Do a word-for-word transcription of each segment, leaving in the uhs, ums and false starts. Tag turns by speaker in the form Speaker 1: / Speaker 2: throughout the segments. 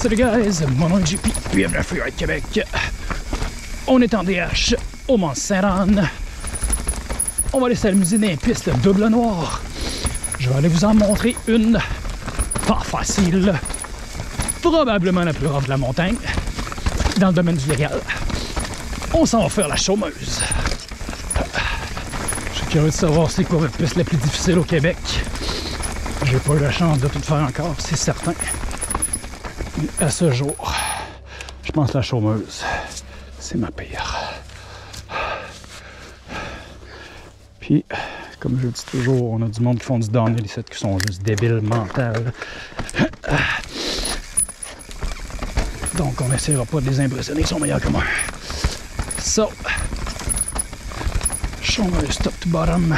Speaker 1: Salut guys, mon nom est J P, bienvenue à Freeride Québec. On est en D H au Mont-Saint-Anne. On va aller s'amuser dans les pistes double noir. Je vais aller vous en montrer une pas facile, probablement la plus rare de la montagne, dans le domaine du légal. On s'en va faire la chômeuse. Je suis curieux de savoir c'est quoi la piste la plus difficile au Québec. J'ai pas eu la chance de tout faire encore, c'est certain. Mais à ce jour, je pense que la chômeuse, c'est ma pire. Puis, comme je le dis toujours, on a du monde qui font du downhill ici, qui sont juste débiles mentales. Donc, on n'essaiera pas de les impressionner, ils sont meilleurs que moi. So, chômeuse top to bottom.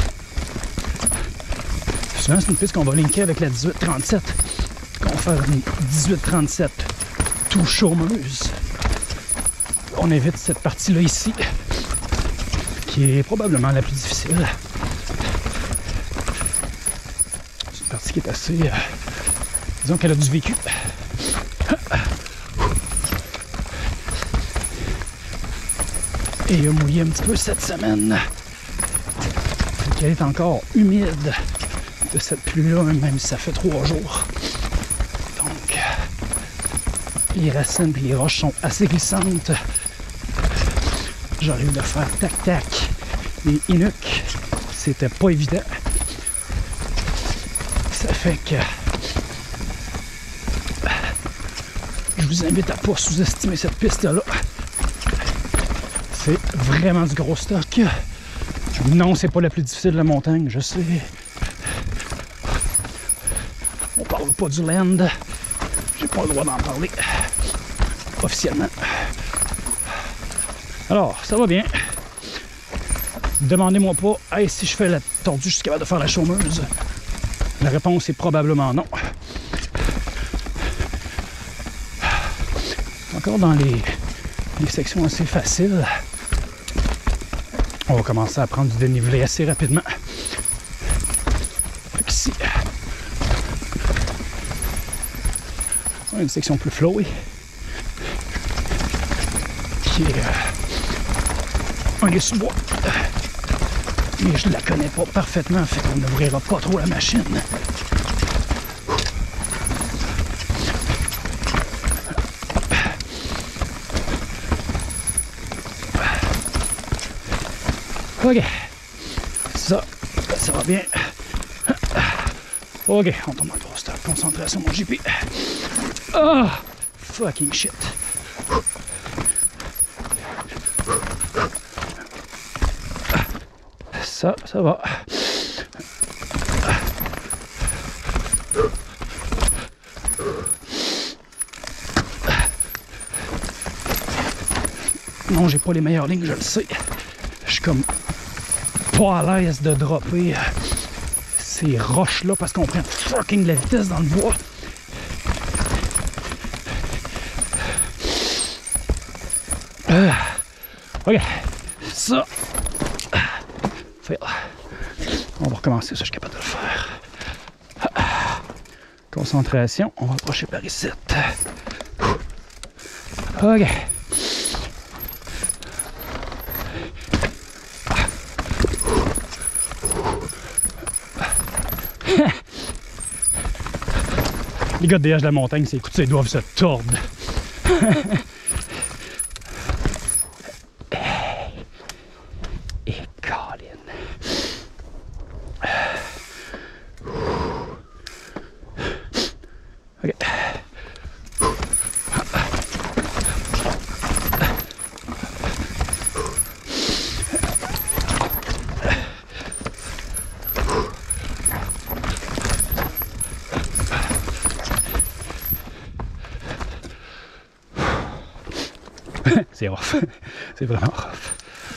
Speaker 1: Souvent, c'est une piste qu'on va linker avec la dix-huit trente-sept. Qu'on va faire une dix-huit trente-sept tout chômeuse. On évite cette partie-là ici, qui est probablement la plus difficile. C'est une partie qui est assez... Euh, disons qu'elle a du vécu. Et il a mouillé un petit peu cette semaine. Fait qu'elle est encore humide de cette pluie-là, même si ça fait trois jours. Donc, les racines et les roches sont assez glissantes. J'aurais eu de faire tac-tac les inuks. C'était pas évident. Ça fait que je vous invite à ne pas sous-estimer cette piste-là. C'est vraiment du gros stock. Non, c'est pas la plus difficile de la montagne, je sais. On parle pas du land. J'ai pas le droit d'en parler officiellement. Alors, ça va bien. Demandez-moi pas, hey, si je fais la tordue, je suis capable de faire la chômeuse. La réponse est probablement non. Encore dans les, les sections assez faciles. On va commencer à prendre du dénivelé assez rapidement. Fait qu'ici, on a une section plus flowy qui est euh, un sous-bois. Mais je la connais pas parfaitement, fait qu'on n'ouvrira pas trop la machine. Ok, ça, ça va bien. Ok, on tombe en gros stop. Concentration, mon J P. Ah, oh, fucking shit. Ça, ça va. Non, j'ai pas les meilleures lignes, je le sais. Je suis comme pas à l'aise de dropper ces roches-là parce qu'on prend fucking de la vitesse dans le bois. Euh, ok, ça. Fail. On va recommencer, ça je suis capable de le faire. Concentration, on va approcher par ici. Ok. Les gars de D H de la montagne, c'est écoute, ils doivent se tordre. Et Colin. Ok. C'est rough. C'est vraiment rough.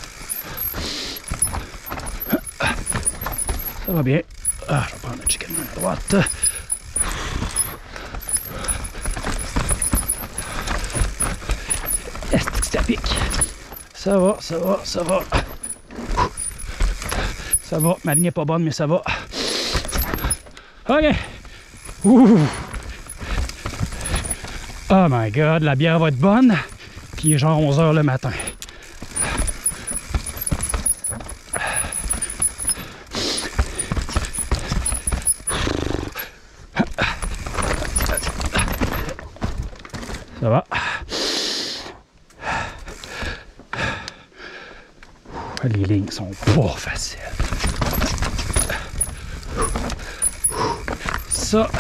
Speaker 1: Ça va bien. Ah, je vais prendre le chicken à droite. Est-ce que ça pique? Ça va, ça va, ça va. Ça va. Ma ligne n'est pas bonne, mais ça va. OK. Ouh. Oh my god, la bière va être bonne. Puis il est genre onze heures le matin. Ça va. Les lignes sont pas faciles. Ça.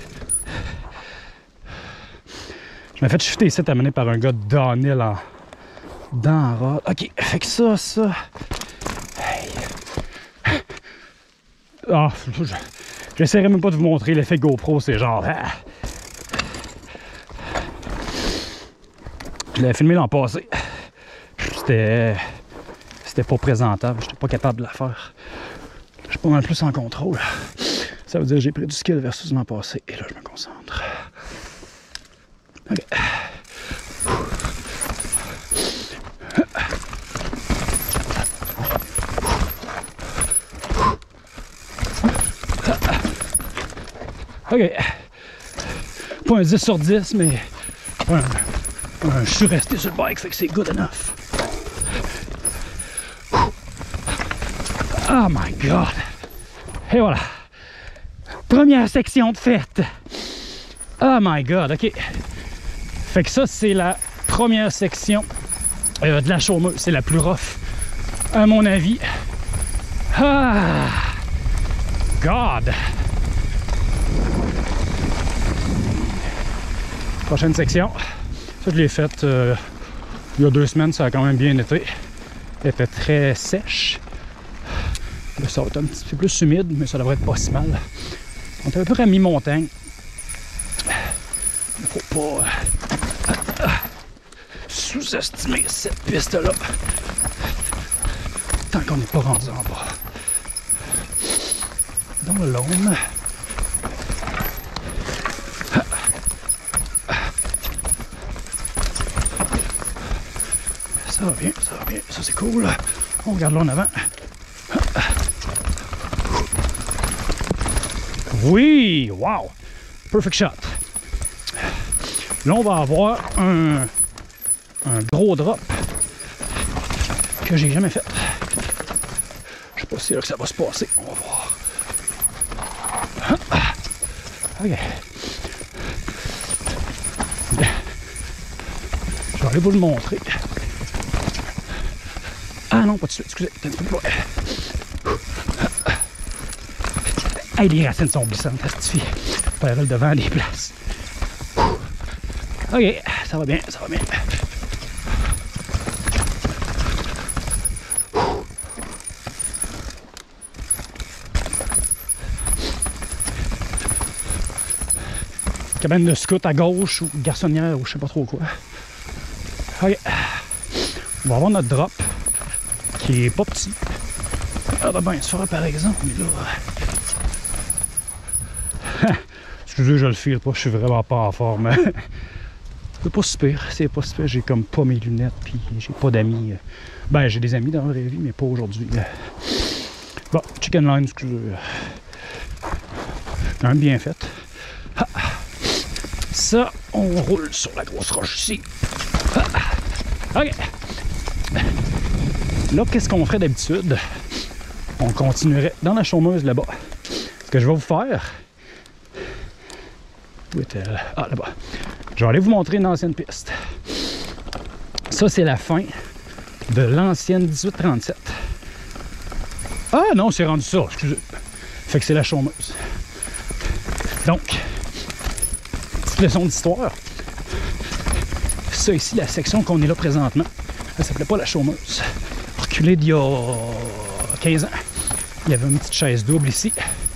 Speaker 1: Je m'ai fait shifter ici à mener par un gars de downhill en dans rod. Ok, fait que ça, ça. Hey. Ah, je... j'essaierai même pas de vous montrer l'effet GoPro, c'est genre. Ah. Je l'avais filmé l'an passé. C'était. C'était pas présentable, j'étais pas capable de la faire. Je suis pas mal plus en contrôle. Ça veut dire que j'ai pris du skill versus l'an passé. Et là, je me concentre. Ok. Ok. Pas un dix sur dix, mais un, un, je suis resté sur le bike, fait que c'est good enough. Oh my god! Et voilà. Première section de fête. Oh my god, ok. Fait que ça, c'est la première section euh, de la chômeuse. C'est la plus rough, à mon avis. Ah! God! Prochaine section. Ça, je l'ai faite euh, il y a deux semaines. Ça a quand même bien été. Elle était très sèche. Là, ça va être un petit peu plus humide, mais ça devrait être pas si mal. On est à peu près à mi-montagne. Il ne faut pas euh, sous-estimer cette piste-là. Tant qu'on n'est pas rendu en bas. Dans le Laume. Ça va bien, ça va bien. Ça, c'est cool. On regarde là en avant. Oui! Wow! Perfect shot. Là, on va avoir un, un gros drop que j'ai jamais fait. Je sais pas si c'est là que ça va se passer. On va voir. Ok. Je vais aller vous le montrer. Ah non, pas de suite, excusez. Un petit peu plus loin. Hey, les racines sont glissantes, ça suffit. Faire le devant des places. Ok, ça va bien, ça va bien. Cabane de scout à gauche ou garçonnière ou je sais pas trop quoi. Ok. On va avoir notre drop qui est pas petit. Ah ben bien se fera par exemple, mais là. Excusez, je le file pas, je suis vraiment pas en forme. C'est pas super, c'est pas super. J'ai comme pas mes lunettes, puis j'ai pas d'amis. Ben, j'ai des amis dans la vraie vie, mais pas aujourd'hui. Bon, chicken line, excusez. Quand même bien fait. Ça, on roule sur la grosse roche ici. Ok. Là, qu'est-ce qu'on ferait d'habitude? On continuerait dans la chômeuse là-bas. Ce que je vais vous faire... Où est-elle? Ah, là-bas. Je vais aller vous montrer une ancienne piste. Ça, c'est la fin de l'ancienne dix-huit trente-sept. Ah non, c'est rendu ça, excusez. Fait que c'est la chômeuse. Donc, petite leçon d'histoire. Ça ici, la section qu'on est là présentement, elle s'appelait pas la chômeuse. Reculée d'il y a quinze ans. Il y avait une petite chaise double ici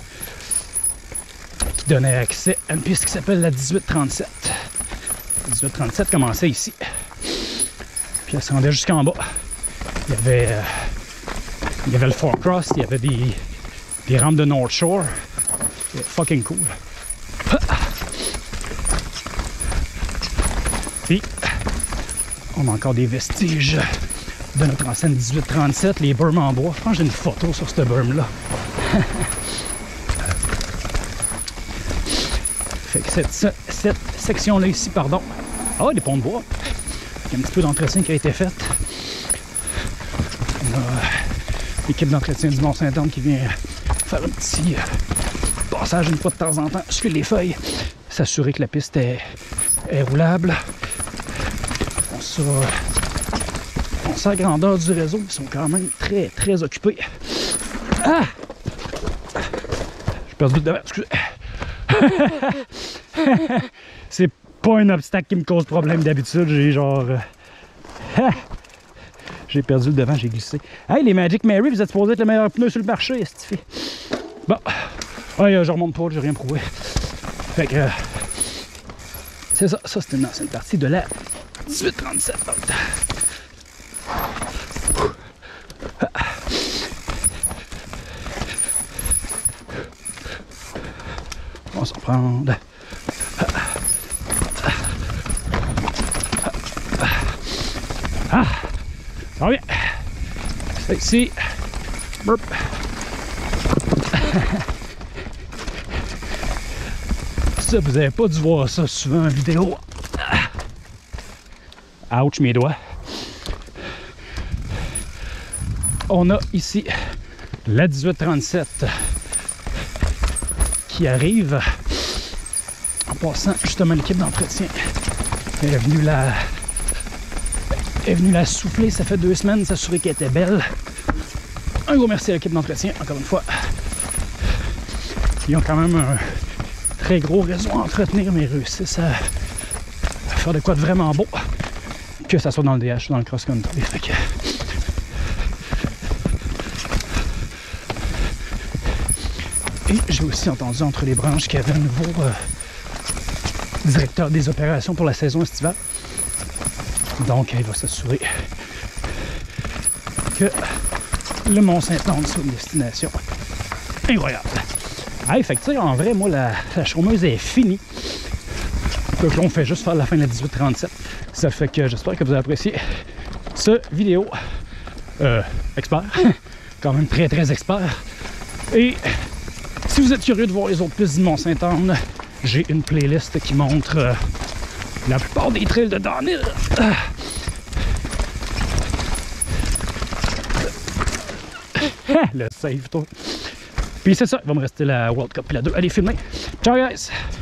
Speaker 1: qui donnait accès à une piste qui s'appelle la dix-huit trente-sept. La dix-huit trente-sept commençait ici. Puis elle se rendait jusqu'en bas. Il y avait, euh, il y avait le Four Cross, il y avait des, des rampes de North Shore. C'était fucking cool. Puis, on a encore des vestiges de notre ancienne dix-huit trente-sept, les berms en bois. Je pense que j'ai une photo sur cette berm-là. Fait que cette, cette section-là ici, pardon, Ah, des ponts de bois. Il y a un petit peu d'entretien qui a été fait. On a l'équipe d'entretien du Mont-Sainte-Anne qui vient faire un petit passage une fois de temps en temps sur les feuilles, s'assurer que la piste est, est roulable. On sait, on sait la grandeur du réseau, ils sont quand même très très occupés. Ah! J'ai perdu le devant, excusez. C'est pas un obstacle qui me cause problème d'habitude, j'ai genre... Euh... J'ai perdu le devant, j'ai glissé. Hey, les Magic Mary, vous êtes supposés être le meilleur pneu sur le marché, est-ce que bon. Ouais, je remonte pas, j'ai rien prouvé. Fait que... Euh... C'est ça, ça c'est une ancienne partie de la dix-huit trente-sept. On va s'en prendre. Ah! Ça va bien. C'est ici. Burp. Ça, vous n'avez pas dû voir ça souvent en vidéo. Ouch, mes doigts. On a ici la dix-huit trente-sept qui arrive en passant justement l'équipe d'entretien. Elle est venue la... est venue la souffler, ça fait deux semaines, s'assurer qu'elle était belle. Un gros merci à l'équipe d'entretien, encore une fois. Ils ont quand même un très gros réseau à entretenir, mais ils réussissent à faire de quoi de vraiment beau, que ça soit dans le D H ou dans le cross-country. Fait que... Et j'ai aussi entendu entre les branches qu'il y avait un nouveau euh, directeur des opérations pour la saison estivale. Donc, il va s'assurer que le Mont-Sainte-Anne soit une destination incroyable. Hey, fait que tu sais, en vrai, moi, la, la chômeuse est finie. Donc là, on fait juste faire la fin de la dix-huit trente-sept. Ça fait que j'espère que vous avez apprécié cette vidéo. Euh, expert. Quand même très, très expert. Et si vous êtes curieux de voir les autres pistes du Mont-Sainte-Anne, j'ai une playlist qui montre euh, la plupart des trails de downhill. Ah. Le save, toi. Puis c'est ça, il va me rester la World Cup et la deux. Allez, filmer. Ciao, guys!